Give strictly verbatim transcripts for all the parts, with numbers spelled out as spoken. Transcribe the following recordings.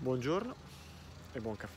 Buongiorno e buon caffè.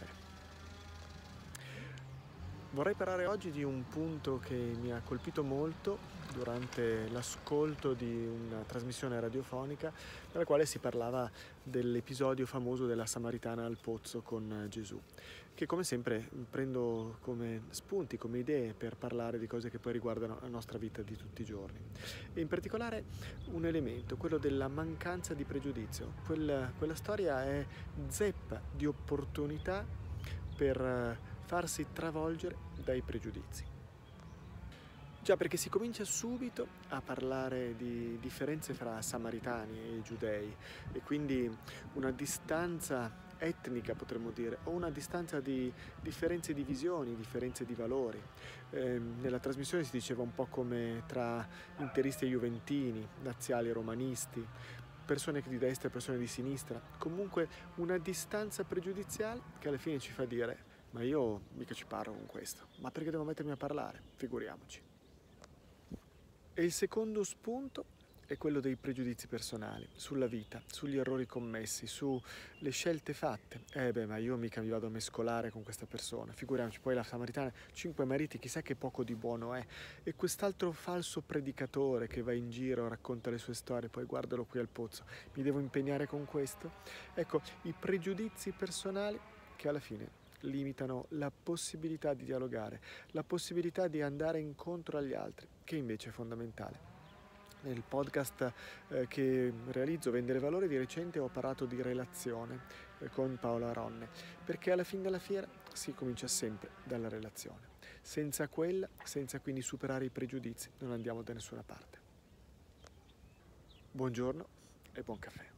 Vorrei parlare oggi di un punto che mi ha colpito molto durante l'ascolto di una trasmissione radiofonica nella quale si parlava dell'episodio famoso della Samaritana al pozzo con Gesù, che come sempre prendo come spunti, come idee per parlare di cose che poi riguardano la nostra vita di tutti i giorni. E in particolare un elemento, quello della mancanza di pregiudizio. Quella, quella storia è zeppa di opportunità per farsi travolgere dai pregiudizi. Già, perché si comincia subito a parlare di differenze fra samaritani e giudei e quindi una distanza etnica, potremmo dire, o una distanza di differenze di visioni, differenze di valori. Eh, nella trasmissione si diceva un po' come tra interisti e juventini, laziali e romanisti, persone di destra e persone di sinistra, comunque una distanza pregiudiziale che alla fine ci fa dire: ma io mica ci parlo con questo, ma perché devo mettermi a parlare? Figuriamoci. E il secondo spunto è quello dei pregiudizi personali, sulla vita, sugli errori commessi, sulle scelte fatte. Eh beh, ma io mica mi vado a mescolare con questa persona, figuriamoci, poi la Samaritana, cinque mariti, chissà che poco di buono è. E quest'altro falso predicatore che va in giro, racconta le sue storie, poi guardalo qui al pozzo, mi devo impegnare con questo? Ecco, i pregiudizi personali che alla fine limitano la possibilità di dialogare, la possibilità di andare incontro agli altri, che invece è fondamentale. Nel podcast eh, che realizzo Vendere Valore di recente ho parlato di relazione eh, con Paola Ronne, perché alla fine della fiera si comincia sempre dalla relazione. Senza quella, senza quindi superare i pregiudizi, non andiamo da nessuna parte. Buongiorno e buon caffè.